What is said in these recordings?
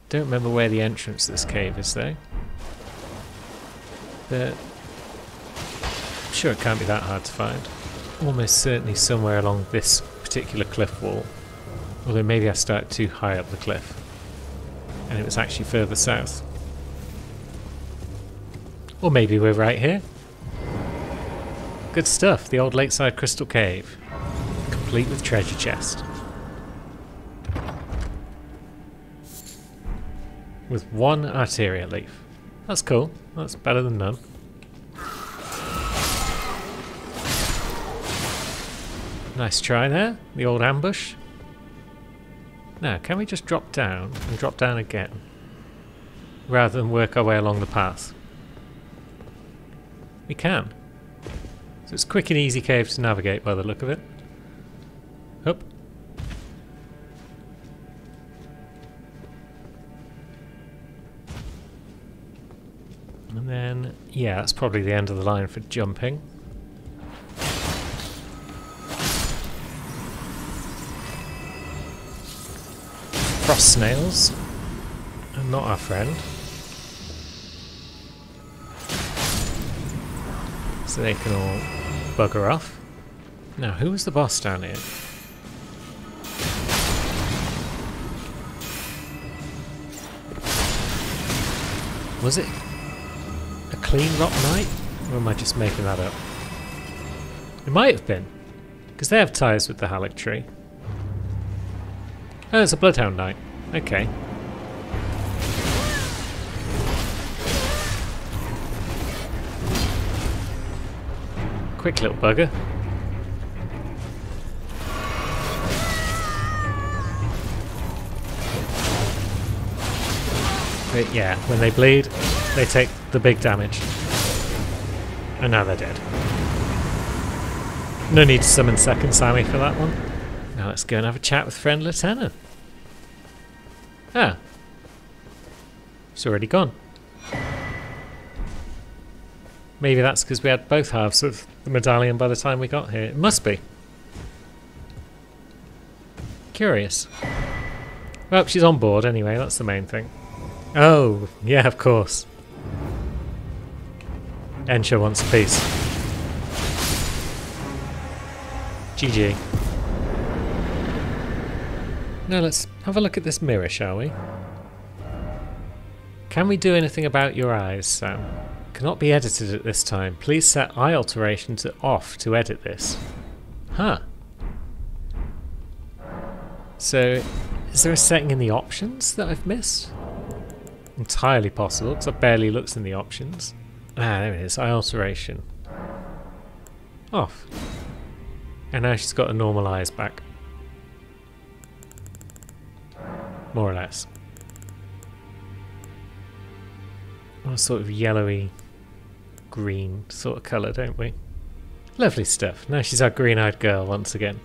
Don't remember where the entrance to this cave is though. But I'm sure it can't be that hard to find. Almost certainly somewhere along this particular cliff wall. Although maybe I started too high up the cliff. And it was actually further south. Or maybe we're right here. Good stuff, the old Lakeside Crystal Cave. Complete with treasure chest. With one arteria leaf. That's cool. That's better than none. Nice try there. The old ambush. Now, can we just drop down and drop down again? Rather than work our way along the path. We can. So it's a quick and easy cave to navigate by the look of it. Up. And then, yeah, that's probably the end of the line for jumping. Frost snails. And not our friend. So they can all bugger off. Now, who was the boss down here? Was it a clean rock knight? Or am I just making that up? It might have been. Because they have ties with the Halleck tree. Oh, it's a bloodhound knight. Okay. Quick little bugger. But yeah, when they bleed, they take the big damage. And now they're dead. No need to summon second Sami for that one. Now let's go and have a chat with friend Lieutenant. Ah. It's already gone. Maybe that's because we had both halves of the medallion by the time we got here. It must be. Curious. Well, she's on board anyway, that's the main thing. Oh, yeah, of course. Ensha wants a piece. GG. Now let's have a look at this mirror, shall we? Can we do anything about your eyes, Sam? Cannot be edited at this time. Please set eye alteration to off to edit this. Huh. So, is there a setting in the options that I've missed? Entirely possible, because I barely looked in the options. Ah, there it is. Eye alteration. Off. And now she's got her normal eyes back. More or less. A sort of yellowy green sort of colour, don't we? Lovely stuff. Now she's our green-eyed girl once again.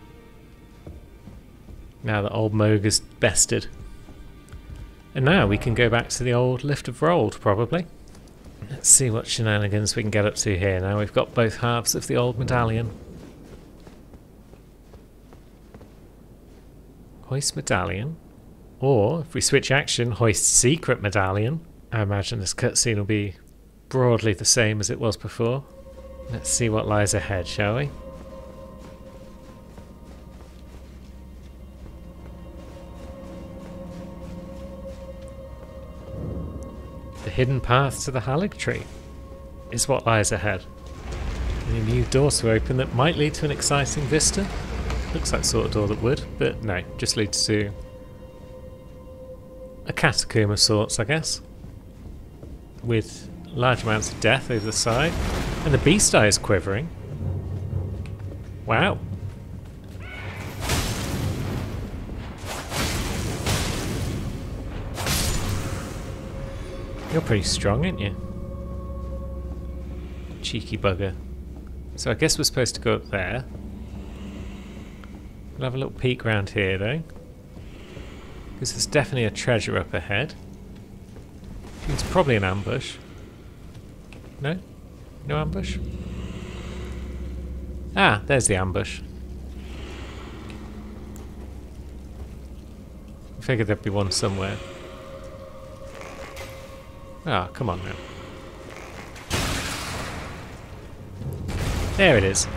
Now that old Moog is bested. And now we can go back to the old Lift of Rold, probably. Let's see what shenanigans we can get up to here. Now we've got both halves of the old medallion. Hoist medallion. Or, if we switch action, hoist secret medallion. I imagine this cutscene will be broadly the same as it was before. Let's see what lies ahead, shall we? The hidden path to the Halleck tree is what lies ahead. And a new door to open that might lead to an exciting vista. Looks like the sort of door that would, but no, just leads to a catacomb of sorts, I guess. With large amounts of death over the side. And the beast eye is quivering. Wow. You're pretty strong, aren't you? Cheeky bugger. So I guess we're supposed to go up there. We'll have a little peek around here though. Because there's definitely a treasure up ahead. It's probably an ambush. No? No ambush? Ah, there's the ambush. I figured there'd be one somewhere. Ah, come on now. There it is.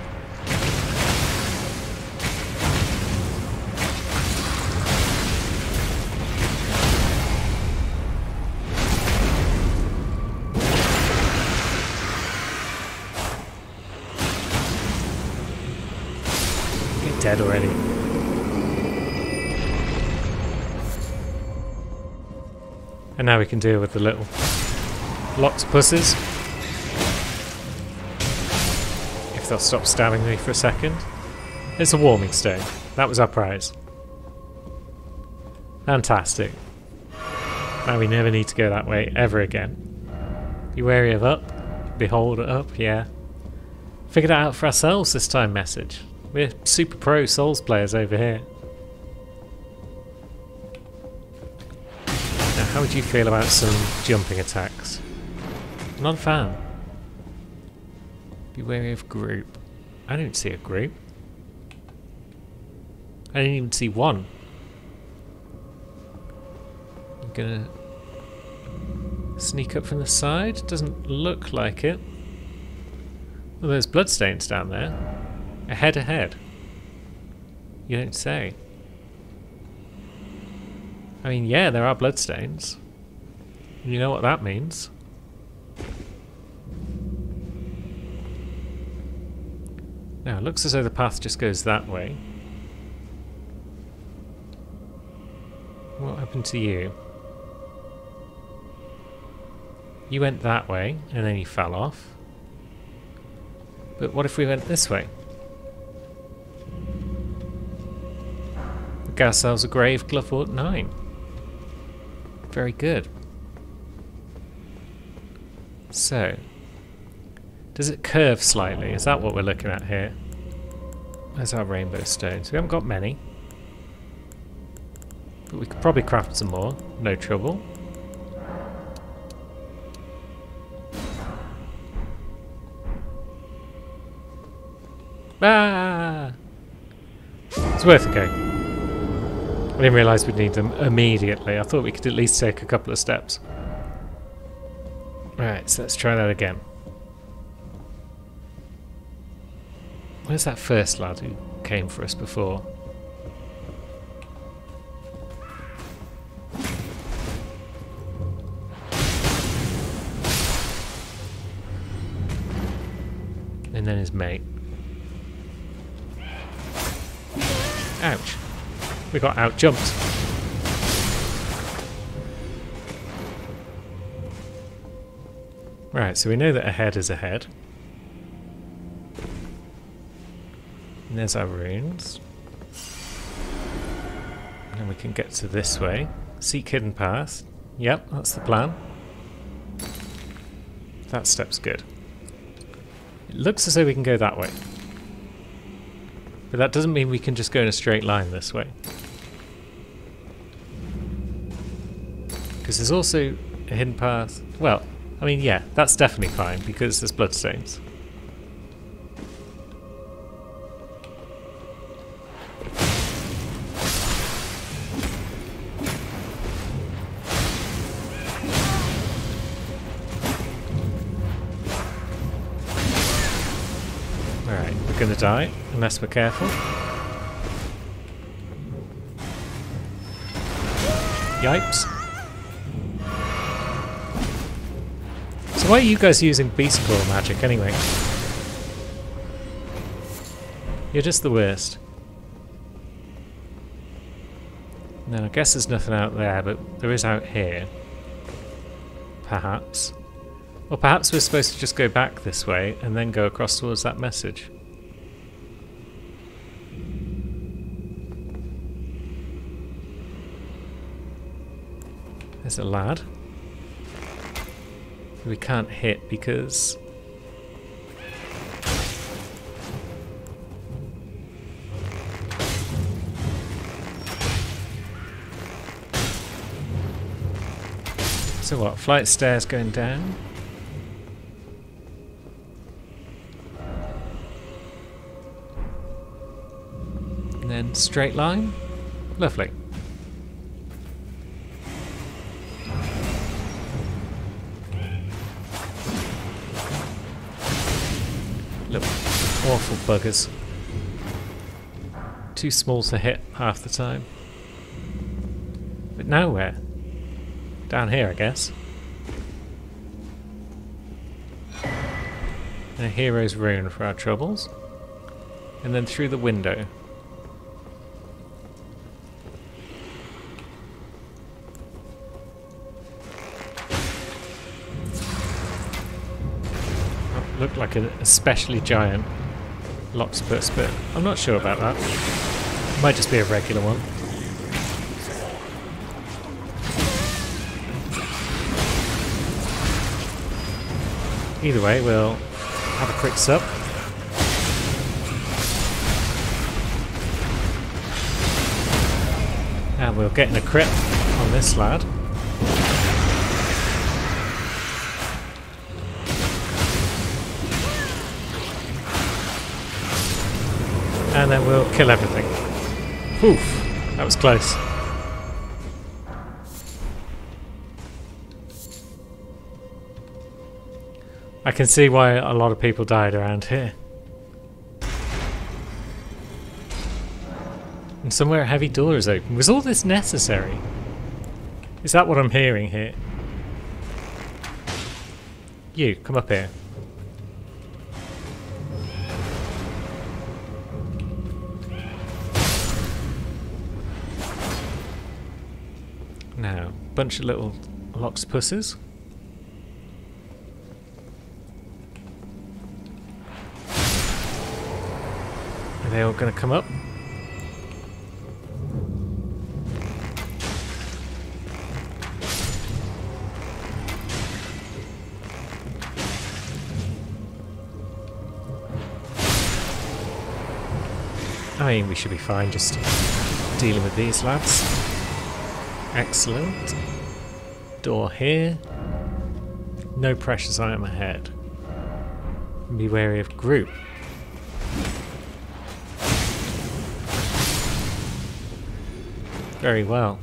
Get dead already. And now we can deal with the little octopuses. If they'll stop stabbing me for a second. It's a warming stone. That was our prize. Fantastic. Now we never need to go that way ever again. Be wary of up. Behold up, yeah. Figured it out for ourselves this time, message. We're super pro Souls players over here. Now, how would you feel about some jumping attacks? Not a fan. Be wary of group. I don't see a group. I didn't even see one. I'm gonna sneak up from the side. Doesn't look like it. Well, there's bloodstains down there. Ahead. You don't say. I mean, yeah, there are bloodstains. You know what that means. Now, it looks as though the path just goes that way. What happened to you? You went that way, and then you fell off. But what if we went this way? We got ourselves a grave, Glovewort 9. Very good. So, does it curve slightly? Is that what we're looking at here? There's our rainbow stones. We haven't got many. But we could probably craft some more. No trouble. Ah! It's worth a go. I didn't realise we'd need them immediately. I thought we could at least take a couple of steps. Right, so let's try that again. Where's that first lad who came for us before? And then his mate. Ouch. We got out-jumped. Right, so we know that ahead is ahead. And there's our runes. And we can get to this way. Seek hidden path. Yep, that's the plan. That step's good. It looks as though we can go that way. But that doesn't mean we can just go in a straight line this way. Because there's also a hidden path. Well, I mean, yeah, that's definitely fine because there's bloodstains. Alright, we're gonna die unless we're careful. Yipes. So why are you guys using Beast Claw magic anyway? You're just the worst. Now I guess there's nothing out there, but there is out here. Perhaps. Or perhaps we're supposed to just go back this way and then go across towards that message. There's a lad. We can't hit because... So what, flight stairs going down? And then straight line? Lovely. Awful buggers. Too small to hit half the time. But now where? Down here, I guess. And a hero's rune for our troubles. And then through the window. That looked like an especially giant Loxpus, but I'm not sure about that. It might just be a regular one. Either way, we'll have a quick sup. And we'll get in a crit on this lad. And then we'll kill everything. Oof, that was close. I can see why a lot of people died around here. And somewhere a heavy door is open. Was all this necessary? Is that what I'm hearing here? You, come up here. Now, bunch of little Loxpuses. Are they all going to come up? I mean, we should be fine just dealing with these lads. Excellent. Door here. No precious item ahead. Be wary of group. Very well.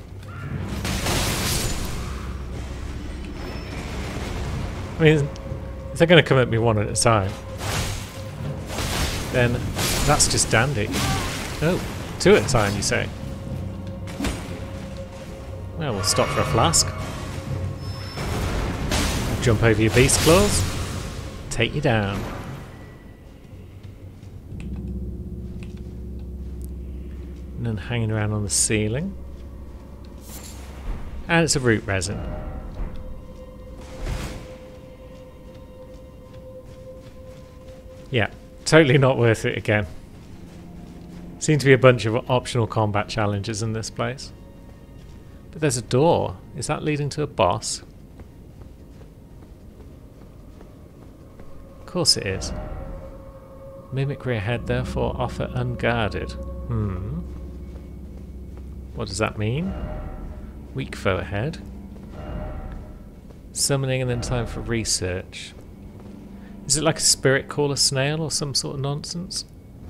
I mean, if they're going to come at me one at a time, then that's just dandy. Oh, two at a time, you say? Well, we'll stop for a flask. Jump over your beast claws. Take you down. And then hanging around on the ceiling. And it's a root resin. Yeah, totally not worth it again. Seem to be a bunch of optional combat challenges in this place. But there's a door. Is that leading to a boss? Of course it is. Mimicry ahead, therefore offer unguarded. What does that mean? Weak foe ahead. Summoning and then time for research. Is it like a spirit caller snail or some sort of nonsense?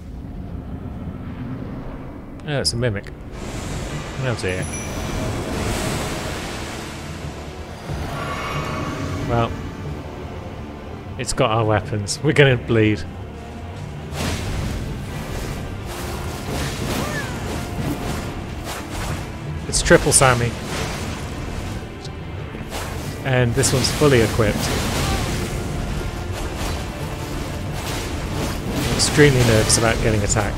Oh, it's a mimic. Oh dear. Well, it's got our weapons. We're going to bleed. It's triple Sami. And this one's fully equipped. I'm extremely nervous about getting attacked.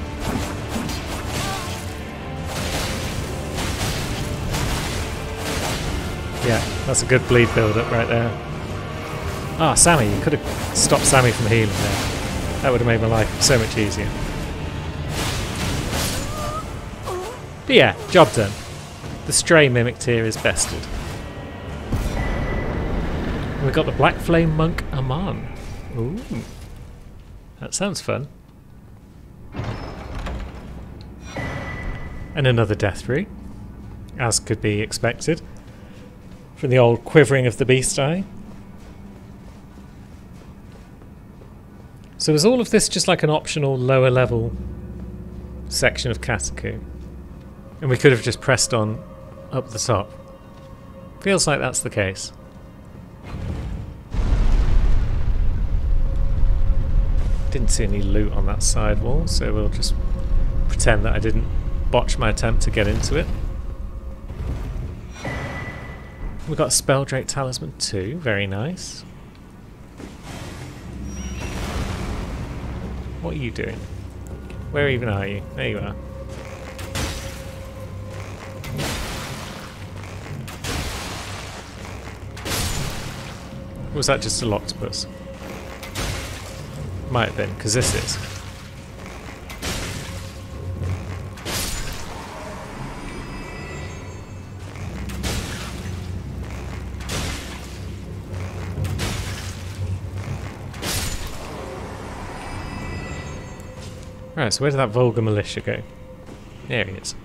Yeah, that's a good bleed build-up right there. Ah, Sami, you could have stopped Sami from healing there. That would have made my life so much easier. But yeah, job done. The stray mimic tier is bested. And we've got the Black Flame Monk Aman. Ooh. That sounds fun. And another death root, as could be expected. From the old quivering of the beast eye. So is all of this just like an optional lower level section of Catacomb? And we could have just pressed on up the top. Feels like that's the case. Didn't see any loot on that side wall, so we'll just pretend that I didn't botch my attempt to get into it. We've got a Spelldrake Talisman too, very nice. What are you doing? Where even are you? There you are. Or was that just a octopus? Might have been, because this is. Right, so where did that vulgar militia go? There he is.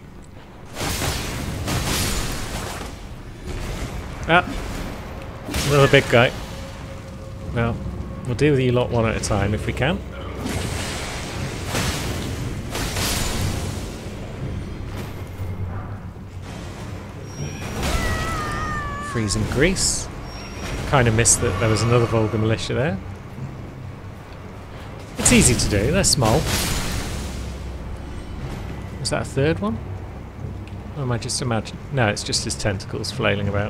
Ah! Another big guy. Well, we'll deal with you lot one at a time if we can. Freezing grease. Kind of missed that there was another vulgar militia there. It's easy to do, they're small. Was that a third one? Or am I just imagining? No, it's just his tentacles flailing about.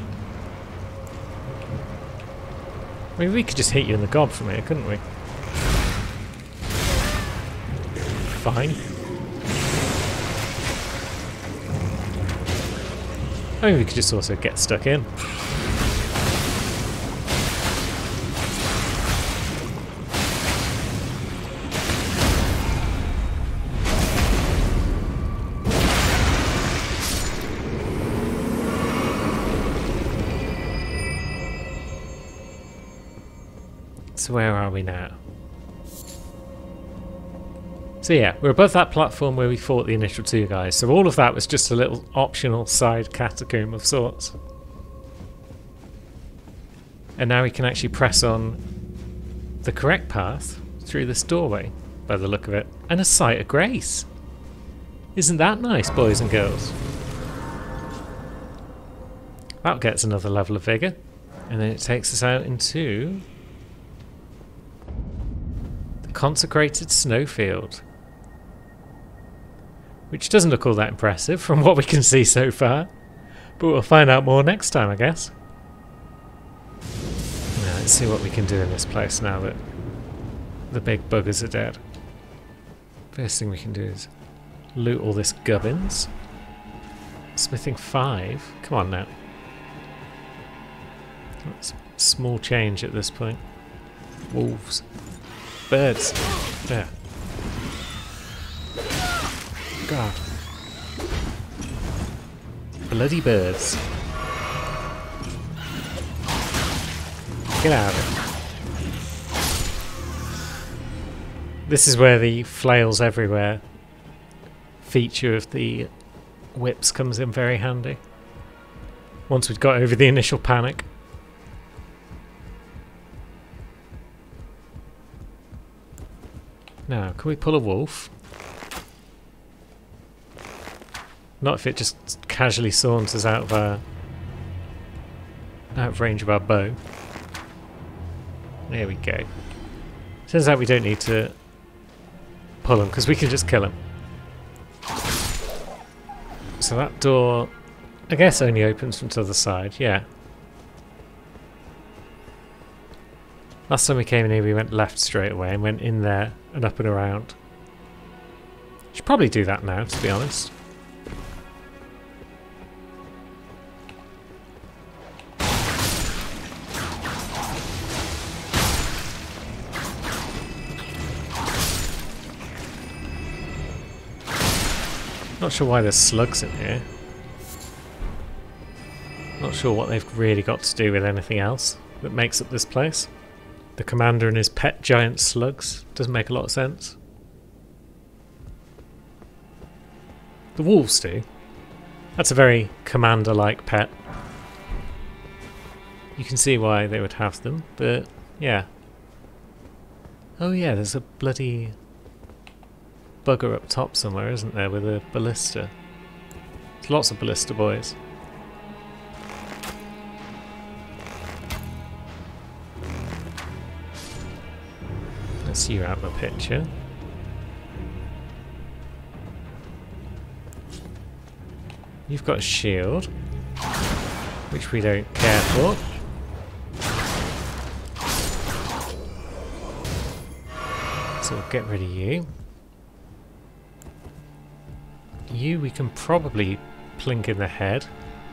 I mean, we could just hit you in the gob from here, couldn't we? Fine. I mean, we could just also get stuck in. So where are we now? So yeah, we're above that platform where we fought the initial two guys. So all of that was just a little optional side catacomb of sorts. And now we can actually press on the correct path through this doorway, by the look of it. And a sight of grace. Isn't that nice, boys and girls? That gets another level of vigour. And then it takes us out into consecrated snowfield, which doesn't look all that impressive from what we can see so far, but we'll find out more next time, I guess. Now, let's see what we can do in this place now that the big buggers are dead. First thing we can do is loot all this gubbins. Smithing 5, come on now. That's small change at this point. Wolves. Birds. There. God. Bloody birds. Get out of it. This is where the flails everywhere feature of the whips comes in very handy. Once we've got over the initial panic. Now, can we pull a wolf? Not if it just casually saunters out of range of our bow. There we go. Turns out we don't need to pull him because we can just kill him. So that door, I guess, only opens from the other side. Yeah. Last time we came in here we went left straight away and went in there and up and around. Should probably do that now, to be honest. Not sure why there's slugs in here. Not sure what they've really got to do with anything else that makes up this place. The commander and his pet giant slugs. Doesn't make a lot of sense. The wolves do. That's a very commander-like pet. You can see why they would have them, but yeah. Oh yeah, there's a bloody bugger up top somewhere, isn't there, with a ballista. There's lots of ballista boys. That's you out of the picture. You've got a shield, which we don't care for. So we'll get rid of you. You we can probably plink in the head.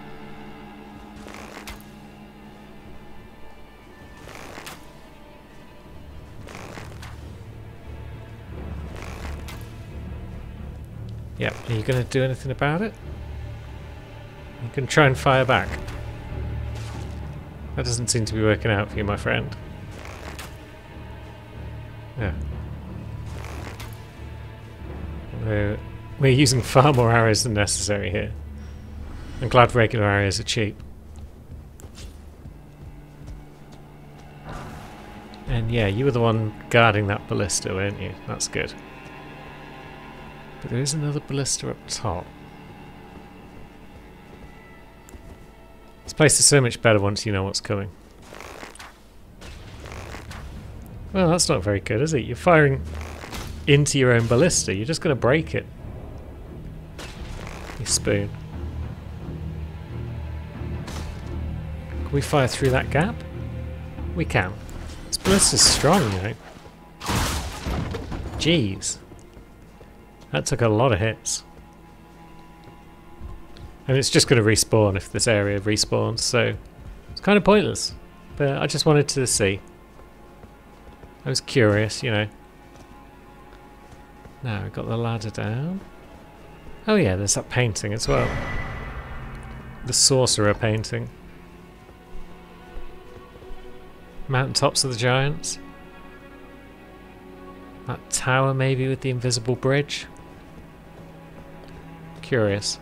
Yep, are you going to do anything about it? You can try and fire back. That doesn't seem to be working out for you, my friend. Yeah. We're using far more arrows than necessary here. I'm glad regular arrows are cheap. And yeah, you were the one guarding that ballista, weren't you? That's good. But there is another ballista up top. This place is so much better once you know what's coming. Well, that's not very good, is it? You're firing into your own ballista. You're just going to break it. You spoon. Can we fire through that gap? We can. This ballista's strong, you know. Jeez. That took a lot of hits. And it's just going to respawn if this area respawns, so it's kind of pointless. But I just wanted to see. I was curious, you know. Now we've got the ladder down. Oh yeah, there's that painting as well. The sorcerer painting. Mountaintops of the Giants. That tower maybe with the invisible bridge. Curious.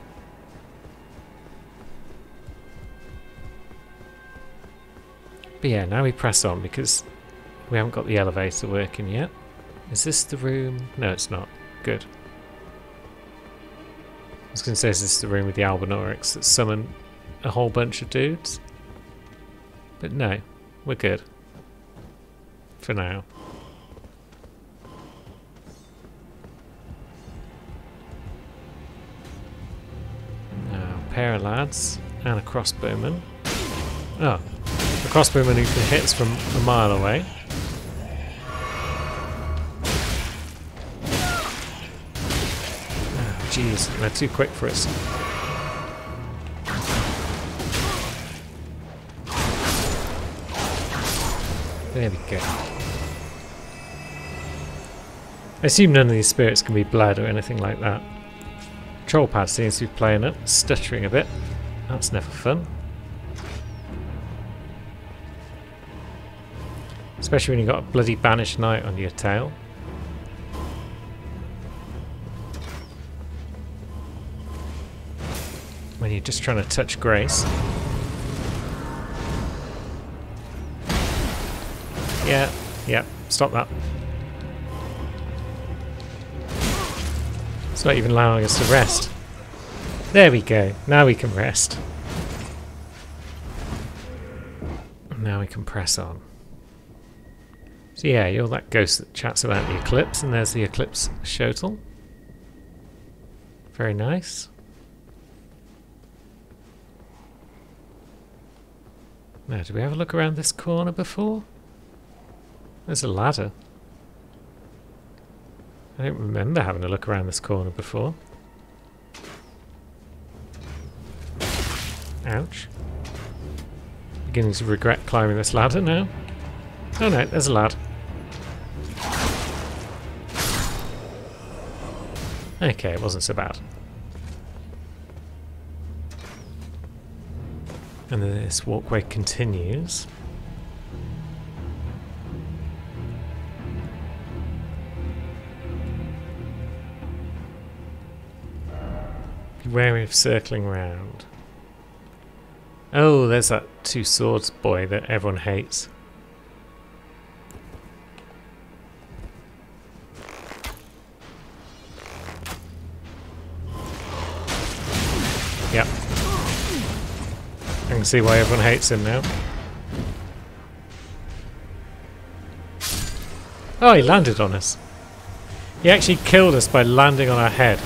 But yeah, now we press on because we haven't got the elevator working yet. Is this the room? No, it's not. Good. I was going to say, is this the room with the Albinaurix that summoned a whole bunch of dudes? But no, we're good. For now. Now, a pair of lads and a crossbowman. Oh, a crossbowman who can hit us from a mile away. Jeez, they're too quick for us. There we go. I assume none of these spirits can be blood or anything like that. Trollpad seems to be playing it, stuttering a bit. That's never fun. Especially when you've got a bloody banished knight on your tail. When you're just trying to touch Grace. Yeah, stop that. It's not even allowing us to rest. There we go, now we can rest. Now we can press on. So yeah, you're that ghost that chats about the eclipse, and there's the eclipse shuttle. Very nice. Now, did we have a look around this corner before? There's a ladder. I don't remember having a look around this corner before. Ouch. Beginning to regret climbing this ladder now. Oh no, there's a lad. Okay, it wasn't so bad. And then this walkway continues. Be wary of circling round. Oh, there's that two swords boy that everyone hates. Yep. I can see why everyone hates him now. Oh, he landed on us. He actually killed us by landing on our head.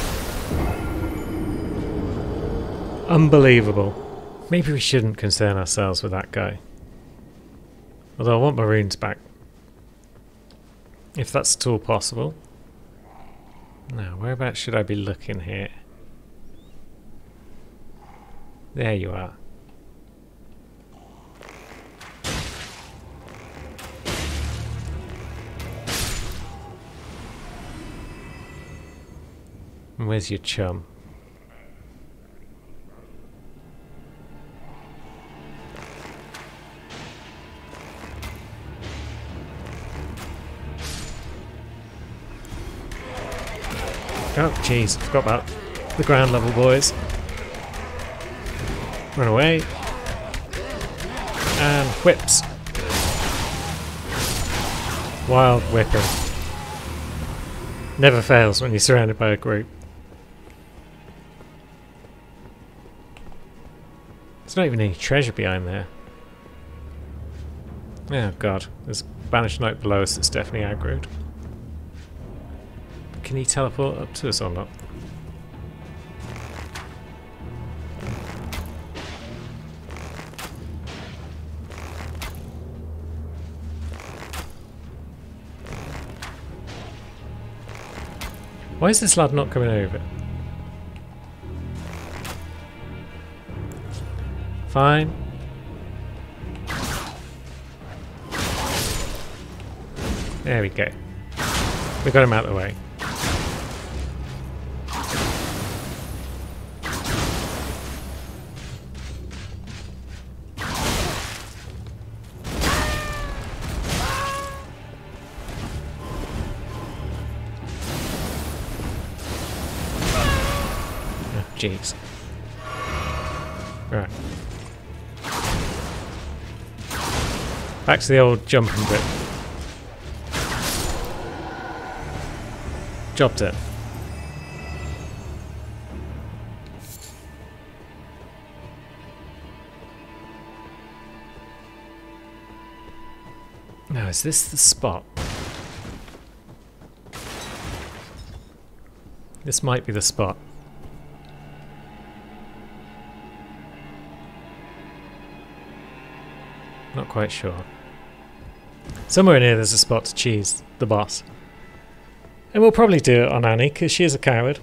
Unbelievable. Maybe we shouldn't concern ourselves with that guy. Although I want my runes back. If that's at all possible. Now, whereabouts should I be looking here? There you are. And where's your chum? Oh, jeez, forgot about the ground level boys. Run away. And whips. Wild whipping. Never fails when you're surrounded by a group. There's not even any treasure behind there. Oh god, there's a banished knight below us that's definitely aggroed. Can he teleport up to us or not? Why is this lad not coming over? Fine. There we go. We got him out of the way. Jeez. Right. Back to the old jumping bit. Job done. Now, is this the spot? This might be the spot. Not quite sure. Somewhere in here there's a spot to cheese the boss. And we'll probably do it on Annie, because she is a coward.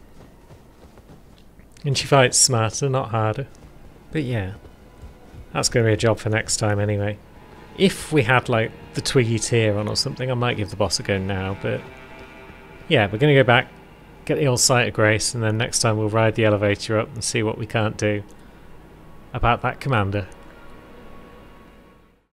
And she fights smarter, not harder. But yeah, that's going to be a job for next time anyway. If we had like the Twiggy tier on or something, I might give the boss a go now, but yeah, we're going to go back, get the old Sight of Grace, and then next time we'll ride the elevator up and see what we can't do about that commander.